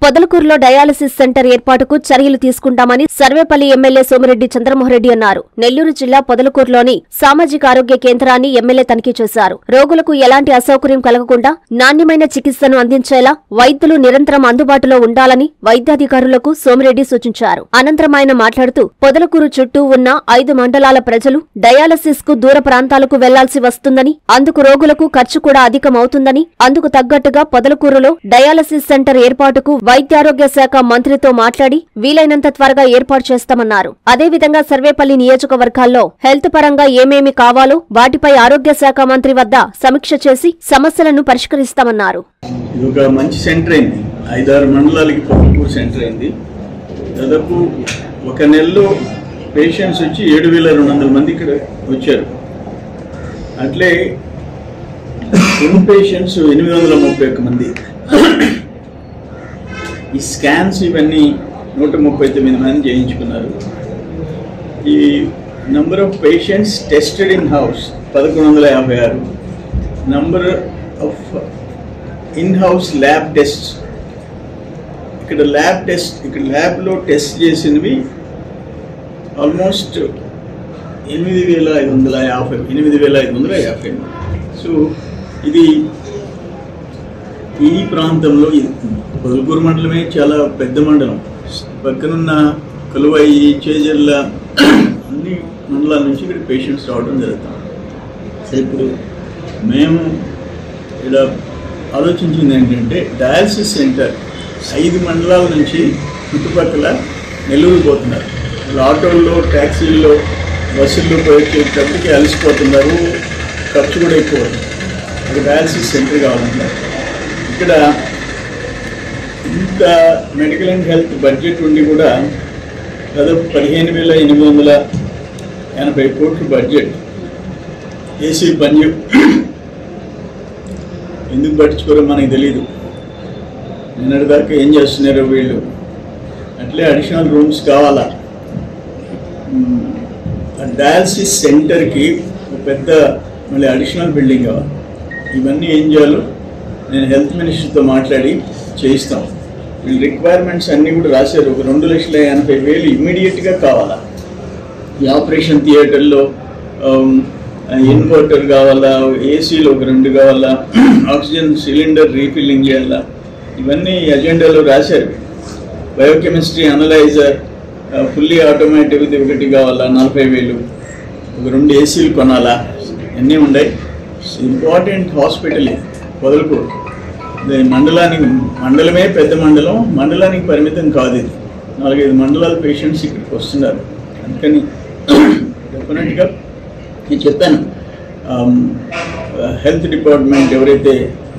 పొదలకూరులో dialysis centre ఏర్పాటుకు చర్యలు తీసుకుంటామని సర్వేపల్లి ఎమ్మెల్యే సోమిరెడ్డి చంద్రమోహన్రెడ్డి అన్నారు. నెల్లూరు జిల్లా పొదలకూరులోని సామాజిక ఆరోగ్య కేంద్రాన్ని ఎమ్మెల్యే తనిఖీ చేశారు. రోగులకు ఎలాంటి అసౌకర్యం కలగకుండా నాణ్యమైన చికిత్సను అందించేలా వైద్యులు నిరంతరం అందుబాటులో ఉండాలని వైద్యాధికారులకు సోమిరెడ్డి సూచించారు. అనంతరం ఆయన మాట్లాడుతూ పొదలకూరు చుట్టూ ఉన్న 5 మండలాల ప్రజలు డయాలసిస్ కు దూర ప్రాంతాలకు వెళ్లాల్సి వస్తుందని, అందుకు రోగులకు ఖర్చు కూడా అధికమవుతుందని, అందుకు తగ్గట్టుగా పొదలకూరులో డయాలసిస్ సెంటర్ ఏర్పాటుకు వైద్యారోగ్య శాఖ మంత్రితో మాట్లాడి వీలైనంత త్వరగా ఏర్పాటు చేస్తామన్నారు. అదేవిధంగా సర్వేపల్లి నియోజకవర్గాల్లో హెల్త్ పరంగా ఏమేమి కావాలో వాటిపై ఆరోగ్య శాఖ మంత్రి వద్ద సమీక్ష చేసి సమస్యలను పరిష్కరిస్తామన్నారు. ఇది ఒక మంచి సెంటర్ అయింది. 5-6 మండలాలకి పొదలకూరు సెంటర్ అయింది. దాదాపు ఒక నెలలో పేషెంట్స్ వచ్చి 7,200 మంది ఇక్కడ వచ్చారు. అట్లే ఇన్ పేషెంట్స్ 831 మంది. ఈ స్కాన్స్ ఇవన్నీ 139 మంది చేయించుకున్నారు. ఈ number of patients tested in house 1156. Number of in house lab test, ఇక్కడ ల్యాబ్లో టెస్ట్ చేసినవి ఆల్మోస్ట్ 8,550. సో ఇది ఈ ప్రాంతంలో పొదలకూరు మండలమే చాలా పెద్ద మండలం. పక్కనున్న కలువయి, చేజర్ల అన్ని మండలాల నుంచి ఇక్కడ పేషెంట్స్ రావడం జరుగుతుంది. సరే, ఇప్పుడు మేము ఇక్కడ ఆలోచించింది ఏంటంటే డయాలసిస్ సెంటర్ 5 మండలాల నుంచి చుట్టుపక్కల నెల్లూరు పోతున్నారు. ఆటోల్లో, ట్యాక్సీల్లో, బస్సుల్లో పోయేటప్పటికి అలసిపోతున్నారు. ఖర్చు కూడా ఎక్కువ. ఒక డయాలసిస్ సెంటర్ కావాలన్నారు. ఇక్కడ ఇంత మెడికల్ అండ్ హెల్త్ బడ్జెట్ ఉండి కూడా దాదాపు 15,880 కోట్లు బడ్జెట్. ఏసీ పని ఎందుకు పట్టించుకోరో మనకి తెలీదు. నిన్నటిదాకా ఏం చేస్తున్నారో వీళ్ళు. అట్లే అడిషనల్ రూమ్స్ కావాలా. డయాలసిస్ సెంటర్కి పెద్ద మళ్ళీ అడిషనల్ బిల్డింగ్ కావాలి. ఇవన్నీ ఏం చేయాలో నేను హెల్త్ మినిస్టర్తో మాట్లాడి చేయిస్తాం. వీళ్ళు రిక్వైర్మెంట్స్ అన్నీ కూడా రాశారు. ఒక 2,80,000 ఇమ్మీడియట్గా కావాలా. ఈ ఆపరేషన్ థియేటర్లో ఇన్వర్టర్ కావాలా, ఏసీలో ఒక 2 కావాలా, ఆక్సిజన్ సిలిండర్ రీఫిల్లింగ్ చేయాలా. ఇవన్నీ అజెండాలో రాశారు. బయోకెమిస్ట్రీ అనలైజర్ ఫుల్లీ ఆటోమేటిక్ది ఒకటి కావాలా, 40,000. ఒక 2 ఏసీలు కొనాలా. అన్నీ ఉన్నాయి. ఇంపార్టెంట్ హాస్పిటల్ ఇది పొదలకూరు. మండలమే పెద్ద మండలం. మండలానికి పరిమితం కాదు ఇది. 4-5 మండలాల పేషెంట్స్ ఇక్కడికి వస్తున్నారు. అందుకని డెఫినెట్గా నేను చెప్పాను, హెల్త్ డిపార్ట్మెంట్ ఎవరైతే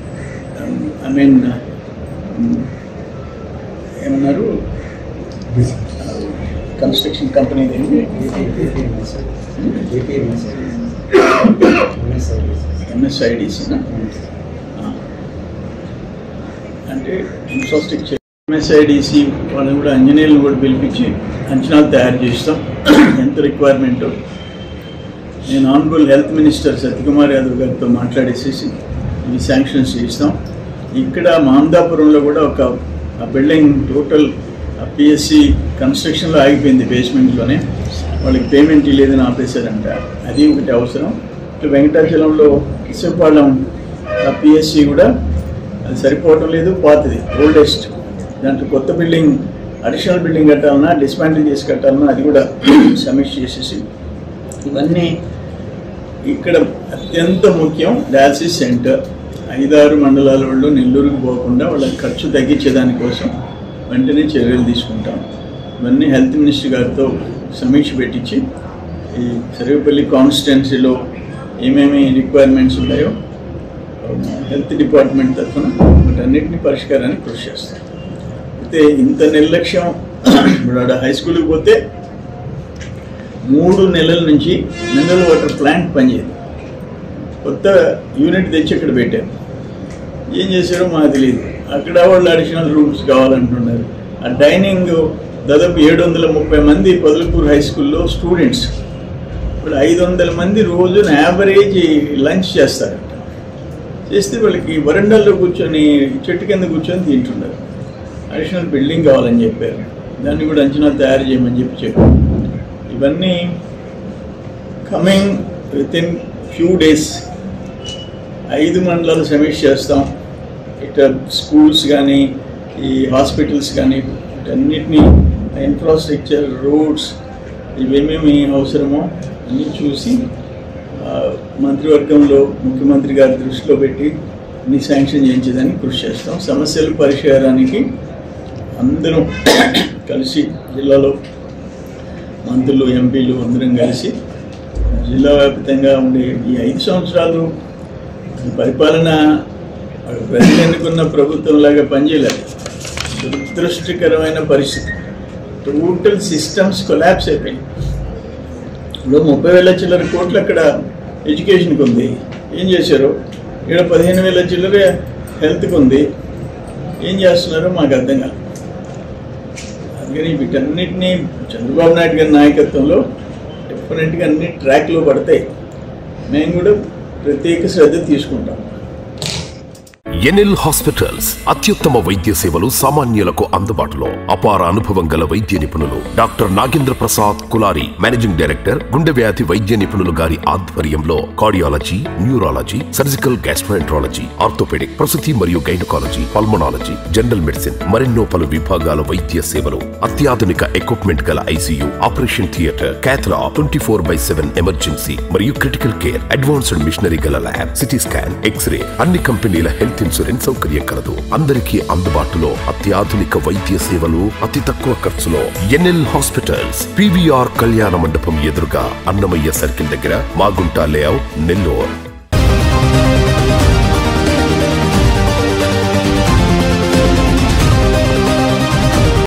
ఏమన్నారు, కన్స్ట్రక్షన్ కంపెనీ ఎంఎస్ఐడిసి అంటే ఇన్ఫ్రాస్ట్రక్చర్. ఎంఎస్ఐడిసి వాళ్ళని కూడా ఇంజనీర్లను కూడా పిలిపించి అంచనాలు తయారు చేస్తాం ఎంత రిక్వైర్మెంటో. నేను honourable health minister Satyakumar Yadav గారితో మాట్లాడేసేసి ఇవి శాంక్షన్స్ చేస్తాం. ఇక్కడ మాందాపురంలో కూడా ఒక బిల్డింగ్ టోటల్ పిఎస్సి కన్స్ట్రక్షన్లో ఆగిపోయింది. బేస్మెంట్లోనే వాళ్ళకి పేమెంట్ లేదని ఆపేశారంట. అది ఒకటి అవసరం. వెంకటాచలంలో కిశపాళెం పిఎస్సి కూడా అది సరిపోవటం లేదు. పాతది, ఓల్డెస్ట్. దాంట్లో కొత్త బిల్డింగ్, అడిషనల్ బిల్డింగ్ కట్టాలన్నా, డిస్మాంటిల్ చేసి కట్టాలన్నా అది కూడా సమీక్ష చేసేసి ఇవన్నీ ఇక్కడ అత్యంత ముఖ్యం. డయాలసిస్ సెంటర్ 5-6 మండలాల వాళ్ళు నెల్లూరుకు పోకుండా వాళ్ళకి ఖర్చు తగ్గించేదానికోసం వెంటనే చర్యలు తీసుకుంటాం. ఇవన్నీ హెల్త్ మినిస్టర్ గారితో సమీక్ష పెట్టించి ఈ సర్వేపల్లి కాన్స్టిట్యున్సీలో ఏమేమి రిక్వైర్మెంట్స్ ఉన్నాయో హెల్త్ డిపార్ట్మెంట్ తరఫున వాటన్నిటిని పరిష్కారానికి కృషి చేస్తాం. అయితే ఇంత నిర్లక్ష్యం. ఇప్పుడు హై స్కూల్కి పోతే 3 నెలల నుంచి మినరల్ వాటర్ ప్లాంట్ పనిచేయదు. కొత్త యూనిట్ తెచ్చి ఇక్కడ పెట్టారు. ఏం చేశారో మాకు తెలియదు. అక్కడ వాళ్ళు అడిషనల్ రూమ్స్ కావాలంటున్నారు. ఆ డైనింగ్ దాదాపు 730 మంది పొదలకూరు హై స్కూల్లో స్టూడెంట్స్. ఇప్పుడు 500 మంది రోజున యావరేజ్ లంచ్ చేస్తారంట. చేస్తే వాళ్ళకి వరండాల్లో కూర్చొని చెట్టు కింద కూర్చొని తింటున్నారు. అడిషనల్ బిల్డింగ్ కావాలని చెప్పారు. దాన్ని కూడా అంచనా తయారు చేయమని చెప్పారు. ఇవన్నీ కమింగ్ వితిన్ ఫ్యూ డేస్ 5 మండలాలు సమీక్ష చేస్తాం. ఇట్లా స్కూల్స్ కానీ ఈ హాస్పిటల్స్ కానీ వీటన్నిటినీ ఇన్ఫ్రాస్ట్రక్చర్, రోడ్స్ ఇవేమేమి అవసరమో అన్నీ చూసి మంత్రివర్గంలో ముఖ్యమంత్రి గారి దృష్టిలో పెట్టి అన్ని శాంక్షన్ చేయించేదానికి కృషి చేస్తాం. సమస్యల పరిష్కారానికి అందరూ కలిసి జిల్లాలో మంత్రులు, ఎంపీలు అందరం కలిసి జిల్లా వ్యాప్తంగా ఉండే ఈ 5 సంవత్సరాలు పరిపాలన ప్రజలు ఎన్నుకున్న ప్రభుత్వంలాగా పనిచేయలేదు. దురదృష్టకరమైన పరిస్థితి. టోటల్ సిస్టమ్స్ కొలాప్స్ అయిపోయింది. ఇప్పుడు 30,000 చిల్లర కోట్లు అక్కడ ఎడ్యుకేషన్కి ఉంది. ఏం చేశారు? ఇక్కడ 15,000 చిల్లర హెల్త్కి ఉంది. ఏం చేస్తున్నారో మాకు అర్థం కాదు. అందుకని వీటన్నిటినీ చంద్రబాబు నాయుడు గారి నాయకత్వంలో డెఫినెట్గా అన్ని ట్రాక్లో పడతాయి. మేము కూడా ప్రత్యేక శ్రద్ధ తీసుకుంటాం. ఎన్ఎల్ హాస్పిటల్స్ అత్యుత్తమ వైద్య సేవలు సామాన్యులకు అందుబాటులో. అపార అనుభవం గల వైద్య నిపుణులు doctor Nagendra Prasad Kulari, managing director, గుండె వ్యాధి వైద్య నిపుణులు గారి ఆధ్వర్యంలో cardiology, neurology, surgical gastroenterology, orthopaedic, ప్రసూతి మరియు గైనకాలజీ, పల్మనాలజీ, జనరల్ మెడిసిన్ మరెన్నో పలు విభాగాల వైద్య సేవలు. అత్యాధునిక ఎక్విప్మెంట్ గల ICU, operation theatre, cath lab, 24/7 emergency మరియు క్రిటికల్ కేర్, అడ్వాన్స్డ్ మిషనరీ గల ల్యాబ్, సిటీ స్కాన్, ఎక్స్రే, అన్ని కంపెనీల హెల్త్ ఇన్సూరెన్స్ సౌకర్యం కలదు. అందరికీ అందుబాటులో అత్యాధునిక వైద్య సేవలు అతి తక్కువ ఖర్చులో. ఎన్ఎల్ హాస్పిటల్స్, PVR కళ్యాణ మండపం ఎదురుగా, అన్నమయ్య సర్కిల్ దగ్గర, మాగుంట లేఅవుట్, నెల్లూరు.